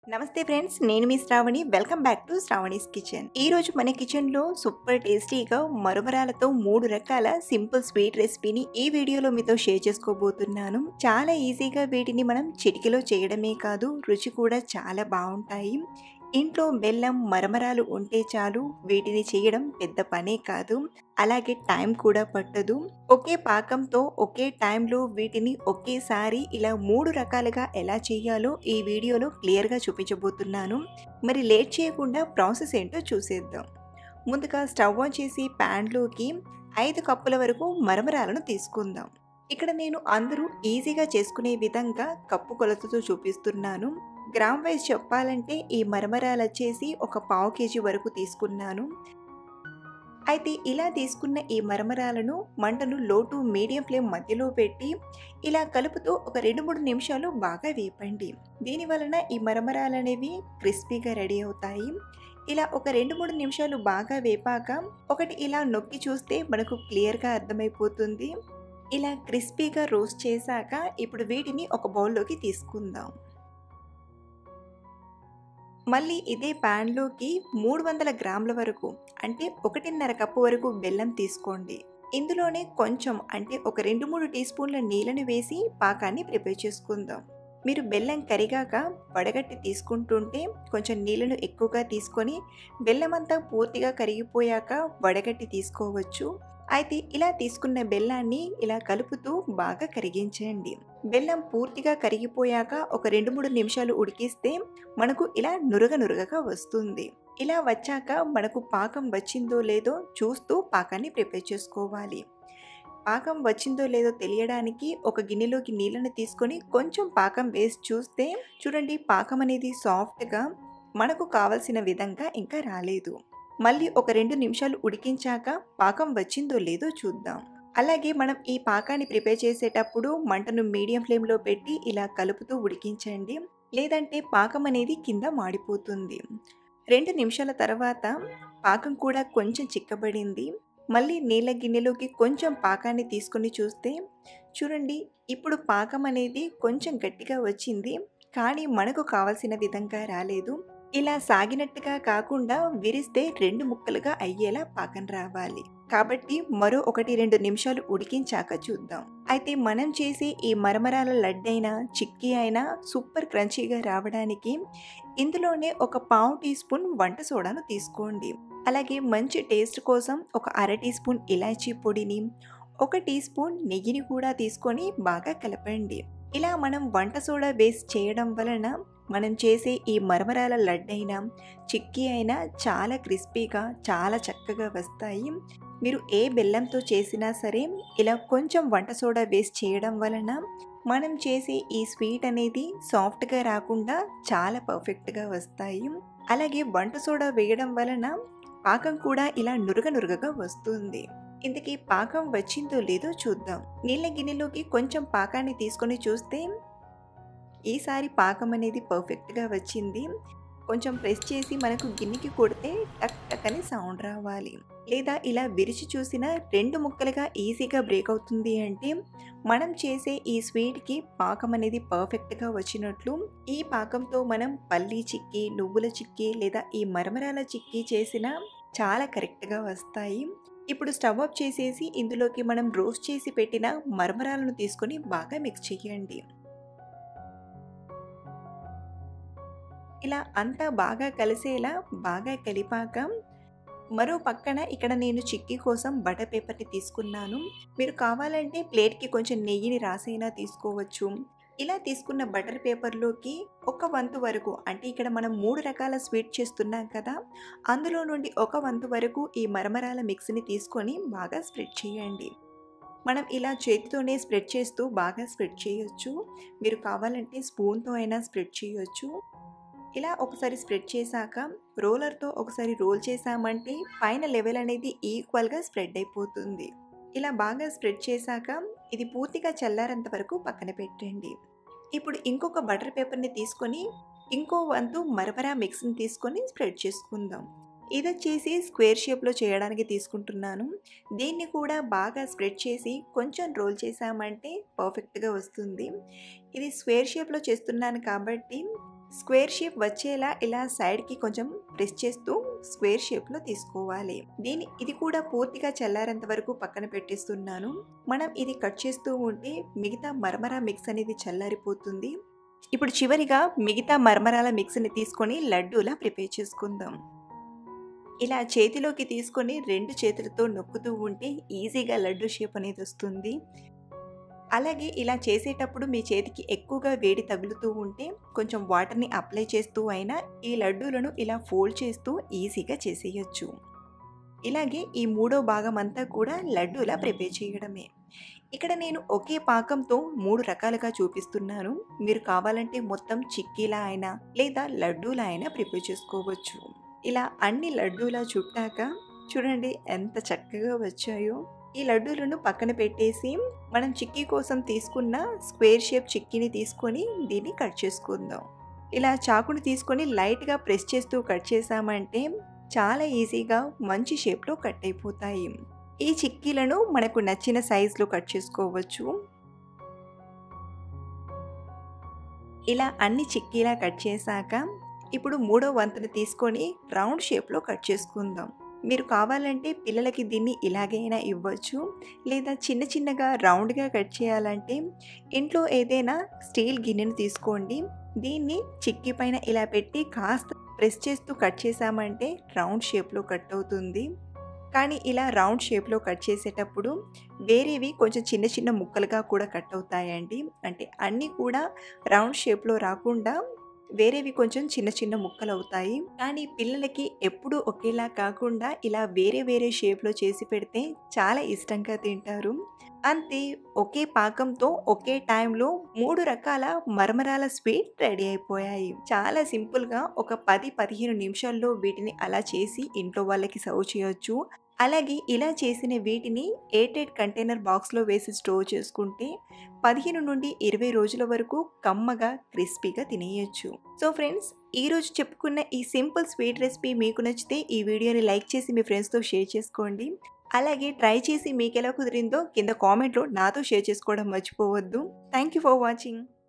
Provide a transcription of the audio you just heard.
నమస్తే ఫ్రెండ్స్, నేను మీ Shravani. Welcome back to Shravani's kitchen. ఈ రోజు మన కిచెన్లో సూపర్ టేస్టీగా మరమరాలతో 3 రకాల సింపుల్ స్వీట్ రెసిపీని ఈ వీడియోలో మీతో షేర్ చేసుకోబోతున్నాను. చాలా ఈజీగా వీటిని మనం చిటికెలో చేయడమే కాదు, రుచి కూడా చాలా బాగుంటాయి. ఇంట్లో బెల్లం, మరమరాలు ఉంటే చాలు, వీటిని చేయడం పెద్ద పనే కాదు. అలాగే టైం కూడా పట్టదు. ఒకే పాకంతో ఒకే టైంలో వీటిని ఒకేసారి ఇలా 3 రకాలుగా ఎలా చేయాలో ఈ వీడియోలో క్లియర్గా చూపించబోతున్నాను. మరి లేట్ చేయకుండా ప్రాసెస్ ఏంటో చూసేద్దాం. ముందుగా స్టవ్ ఆన్ చేసి ప్యాన్లోకి 5 కప్పుల వరకు మరమరాలను తీసుకుందాం. ఇక్కడ నేను అందరూ ఈజీగా చేసుకునే విధంగా కప్పు కొలతతో చూపిస్తున్నాను. గ్రామ్ వైజ్ చెప్పాలంటే ఈ మరమరాలు వచ్చేసి ఒక 1/2 kg వరకు తీసుకున్నాను. అయితే ఇలా తీసుకున్న ఈ మరమరాలను మంటను లో టు మీడియం ఫ్లేమ్ మధ్యలో పెట్టి ఇలా కలుపుతూ ఒక 2-3 నిమిషాలు బాగా వేపండి. దీని వలన ఈ మరమరాలు అనేవి క్రిస్పీగా రెడీ అవుతాయి. ఇలా ఒక 2-3 నిమిషాలు బాగా వేపాక ఒకటి ఇలా నొక్కి చూస్తే మనకు క్లియర్గా అర్థమైపోతుంది. ఇలా క్రిస్పీగా రోస్ట్ చేశాక ఇప్పుడు వీటిని ఒక బౌల్లోకి తీసుకుందాం. మళ్ళీ ఇదే ప్యాన్లోకి 300 గ్రాముల వరకు అంటే 1.5 కప్పు వరకు బెల్లం తీసుకోండి. ఇందులోనే కొంచెం అంటే ఒక 2-3 టీ స్పూన్ల నీళ్ళని వేసి పాకాన్ని ప్రిపేర్ చేసుకుందాం. మీరు బెల్లం కరిగాక వడగట్టి తీసుకుంటుంటే కొంచెం నీళ్ళను ఎక్కువగా తీసుకొని బెల్లం అంతా పూర్తిగా కరిగిపోయాక వడగట్టి తీసుకోవచ్చు. అయితే ఇలా తీసుకున్న బెల్లాన్ని ఇలా కలుపుతూ బాగా కరిగించండి. బెల్లం పూర్తిగా కరిగిపోయాక ఒక 2-3 నిమిషాలు ఉడికిస్తే మనకు ఇలా నురగగా వస్తుంది. ఇలా వచ్చాక మనకు పాకం వచ్చిందో లేదో చూస్తూ పాకాన్ని ప్రిపేర్ చేసుకోవాలి. పాకం వచ్చిందో లేదో తెలియడానికి ఒక గిన్నెలోకి నీళ్ళను తీసుకొని కొంచెం పాకం వేసి చూస్తే చూడండి, పాకం అనేది సాఫ్ట్గా మనకు కావలసిన విధంగా ఇంకా రాలేదు. మళ్ళీ ఒక 2 నిమిషాలు ఉడికించాక పాకం వచ్చిందో లేదో చూద్దాం. అలాగే మనం ఈ పాకాన్ని ప్రిపేర్ చేసేటప్పుడు మంటను మీడియం ఫ్లేమ్లో పెట్టి ఇలా కలుపుతూ ఉడికించండి, లేదంటే పాకం అనేది కింద మాడిపోతుంది. 2 నిమిషాల తర్వాత పాకం కూడా కొంచెం చిక్కబడింది. మళ్ళీ నీళ్ళ గిన్నెలోకి కొంచెం పాకాన్ని తీసుకొని చూస్తే చూడండి, ఇప్పుడు పాకం అనేది కొంచెం గట్టిగా వచ్చింది, కానీ మనకు కావాల్సిన విధంగా రాలేదు. ఇలా సాగినట్టుగా కాకుండా విరిస్తే 2 ముక్కలుగా అయ్యేలా పాకం రావాలి. కాబట్టి మరో 1-2 నిమిషాలు ఉడికించాక చూద్దాం. అయితే మనం చేసే ఈ మరమరాల లడ్డైనా చిక్కీ అయినా సూపర్ క్రంచీగా రావడానికి ఇందులోనే ఒక 1/2 టీ స్పూన్ వంట సోడాను తీసుకోండి. అలాగే మంచి టేస్ట్ కోసం ఒక 1/2 టీ స్పూన్ ఇలాచీ పొడిని, 1 టీ స్పూన్ నెయ్యిని కూడా తీసుకొని బాగా కలపండి. ఇలా మనం వంట సోడా వేసి చేయడం వలన మనం చేసే ఈ మరమరాల లడ్డైనా చిక్కీ అయినా చాలా క్రిస్పీగా చాలా చక్కగా వస్తాయి. మీరు ఏ బెల్లంతో చేసినా సరే ఇలా కొంచెం వంట సోడా వేసి చేయడం వలన మనం చేసే ఈ స్వీట్ అనేది సాఫ్ట్గా రాకుండా చాలా పర్ఫెక్ట్గా వస్తాయి. అలాగే వంట సోడా వేయడం వలన పాకం కూడా ఇలా నురగగా వస్తుంది. ఇంతకీ పాకం వచ్చిందో లేదో చూద్దాం. నీళ్ళ గిన్నెలోకి కొంచెం పాకాన్ని తీసుకొని చూస్తే ఈసారి పాకం అనేది పర్ఫెక్ట్గా వచ్చింది. కొంచెం ప్రెస్ చేసి మనకు గిన్నెకి కొడితే టక్ టక్ అని సౌండ్ రావాలి. లేదా ఇలా విరిచి చూసిన 2 ముక్కలుగా ఈజీగా బ్రేక్ అవుతుంది అంటే మనం చేసే ఈ స్వీట్కి పాకం అనేది పర్ఫెక్ట్గా వచ్చినట్లు. ఈ పాకంతో మనం పల్లీ చిక్కీ, నువ్వుల చిక్కీ లేదా ఈ మరమరాల చిక్కీ చేసినా చాలా కరెక్ట్గా వస్తాయి. ఇప్పుడు స్టవ్ ఆఫ్ చేసేసి ఇందులోకి మనం రోస్ట్ చేసి పెట్టిన మరమరాలను తీసుకొని బాగా మిక్స్ చేయండి. ఇలా అంతా బాగా కలిసేలా బాగా కలిపాక మరో పక్కన ఇక్కడ నేను చిక్కీ కోసం బటర్ పేపర్ని తీసుకున్నాను. మీరు కావాలంటే ప్లేట్కి కొంచెం నెయ్యిని రాసైనా తీసుకోవచ్చు. ఇలా తీసుకున్న బటర్ పేపర్లోకి 1 వంతు వరకు అంటే ఇక్కడ మనం 3 రకాల స్వీట్ చేస్తున్నాం కదా, అందులో నుండి 1 వంతు వరకు ఈ మరమరాల మిక్స్ని తీసుకొని బాగా స్ప్రెడ్ చేయండి. మనం ఇలా చేతితోనే స్ప్రెడ్ చేస్తూ బాగా స్ప్రెడ్ చేయొచ్చు. మీరు కావాలంటే స్పూన్తో అయినా స్ప్రెడ్ చేయొచ్చు. ఇలా ఒకసారి స్ప్రెడ్ చేశాక రోలర్తో ఒకసారి రోల్ చేసామంటే పైన లెవెల్ అనేది ఈక్వల్గా స్ప్రెడ్ అయిపోతుంది. ఇలా బాగా స్ప్రెడ్ చేశాక ఇది పూర్తిగా చల్లారేంత వరకు పక్కన పెట్టండి. ఇప్పుడు ఇంకొక బటర్ పేపర్ని తీసుకొని ఇంకో వంతు మరమరా మిక్స్ని తీసుకొని స్ప్రెడ్ చేసుకుందాం. ఇది వచ్చేసి స్క్వేర్ షేప్లో చేయడానికి తీసుకుంటున్నాను. దీన్ని కూడా బాగా స్ప్రెడ్ చేసి కొంచెం రోల్ చేసామంటే పర్ఫెక్ట్గా వస్తుంది. ఇది స్క్వేర్ షేప్లో చేస్తున్నాను కాబట్టి స్క్వేర్ షేప్ వచ్చేలా ఇలా సైడ్కి కొంచెం ప్రెస్ చేస్తూ స్క్వేర్ షేప్లో తీసుకోవాలి. ఇది కూడా పూర్తిగా చల్లారేంత వరకు పక్కన పెట్టేస్తున్నాను. మనం ఇది కట్ చేస్తూ ఉంటే మిగతా మరమరా మిక్స్ అనేది చల్లారిపోతుంది. ఇప్పుడు చివరిగా మిగతా మరమరాల మిక్స్ని తీసుకొని లడ్డూలా ప్రిపేర్ చేసుకుందాం. ఇలా చేతిలోకి తీసుకొని 2 చేతులతో నొక్కుతూ ఉంటే ఈజీగా లడ్డు షేప్ అనేది వస్తుంది. అలాగే ఇలా చేసేటప్పుడు మీ చేతికి ఎక్కువగా వేడి తగులుతూ ఉంటే కొంచెం వాటర్ని అప్లై చేస్తూ అయినా ఈ లడ్డూలను ఇలా ఫోల్డ్ చేస్తూ ఈజీగా చేసేయచ్చు. ఇలాగే ఈ మూడో భాగం అంతా కూడా లడ్డూలా ప్రిపేర్ చేయడమే. ఇక్కడ నేను ఒకే పాకంతో 3 రకాలుగా చూపిస్తున్నాను. మీరు కావాలంటే మొత్తం చిక్కీలా అయినా లేదా లడ్డూలా అయినా ప్రిపేర్ చేసుకోవచ్చు. ఇలా అన్ని లడ్డూలా చుట్టాక చూడండి ఎంత చక్కగా వచ్చాయో. ఈ లడ్డూలను పక్కన పెట్టేసి మనం చిక్కీ కోసం తీసుకున్న స్క్వేర్ షేప్ చిక్కీని తీసుకొని దీన్ని కట్ చేసుకుందాం. ఇలా చాకుని తీసుకొని లైట్గా ప్రెస్ చేస్తూ కట్ చేసామంటే చాలా ఈజీగా మంచి షేప్లో కట్ అయిపోతాయి. ఈ చిక్కీలను మనకు నచ్చిన సైజులో కట్ చేసుకోవచ్చు. ఇలా అన్ని చిక్కీలా కట్ చేశాక ఇప్పుడు మూడో వంతును తీసుకొని రౌండ్ షేప్లో కట్ చేసుకుందాం. మీరు కావాలంటే పిల్లలకి దీన్ని ఇలాగైనా ఇవ్వచ్చు, లేదా చిన్న చిన్నగా రౌండ్గా కట్ చేయాలంటే ఇంట్లో ఏదైనా స్టీల్ గిన్నెను తీసుకోండి. దీన్ని చిక్కీ పైన ఇలా పెట్టి కాస్త ప్రెస్ చేస్తూ కట్ చేసామంటే రౌండ్ షేప్లో కట్ అవుతుంది. కానీ ఇలా రౌండ్ షేప్లో కట్ చేసేటప్పుడు వేరేవి కొంచెం చిన్న చిన్న ముక్కలుగా కూడా కట్ అవుతాయండి. అంటే అన్నీ కూడా రౌండ్ షేప్లో రాకుండా వేరేవి కొంచెం చిన్న చిన్న ముక్కలు అవుతాయి. కానీ పిల్లలకి ఎప్పుడూ ఒకేలా కాకుండా ఇలా వేరే వేరే షేప్లో చేసి పెడితే చాలా ఇష్టంగా తింటారు. అంతే, ఒకే పాకంతో ఒకే టైంలో 3 రకాల మరమరాల స్వీట్ రెడీ అయిపోయాయి. చాలా సింపుల్గా ఒక 10-15 నిమిషాల్లో వీటిని అలా చేసి ఇంట్లో వాళ్ళకి సర్వ్ చేయొచ్చు. అలాగే ఇలా చేసిన వీటిని ఎయిర్‌టైట్ కంటైనర్ బాక్స్లో వేసి స్టోర్ చేసుకుంటే 15 నుండి 20 రోజుల వరకు కమ్మగా క్రిస్పీగా తినేయచ్చు. సో ఫ్రెండ్స్, ఈరోజు చెప్పుకున్న ఈ సింపుల్ స్వీట్ రెసిపీ మీకు నచ్చితే ఈ వీడియోని లైక్ చేసి మీ ఫ్రెండ్స్తో షేర్ చేసుకోండి. అలాగే ట్రై చేసి మీకు ఎలా కుదిరిందో కింద కామెంట్లో నాతో షేర్ చేసుకోవడం మర్చిపోవద్దు. Thank you for watching.